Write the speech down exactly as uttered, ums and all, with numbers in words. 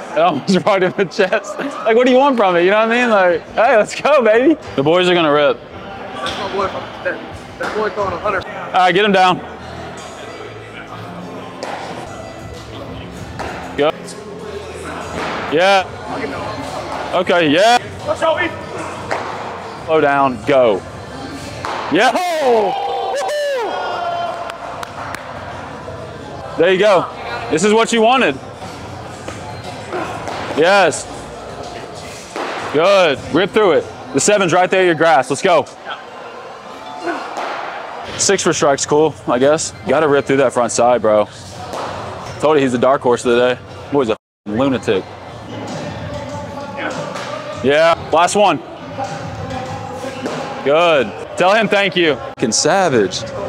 It almost right in the chest. Like, what do you want from it? You know what I mean? Like, hey, let's go, baby. The boys are gonna rip. That's my boy. That, that boy throwing a hundred. All right, get him down. Go. Yeah. Okay, yeah. Slow down, go. Yeah. There you go. This is what you wanted. Yes. Good. Rip through it. The seven's right there, your grass. Let's go. Six for strike's cool, I guess. Got to rip through that front side, bro. Told you he's the dark horse of the day. Boy's a lunatic. Yeah. Last one. Good. Tell him thank you. Fucking savage.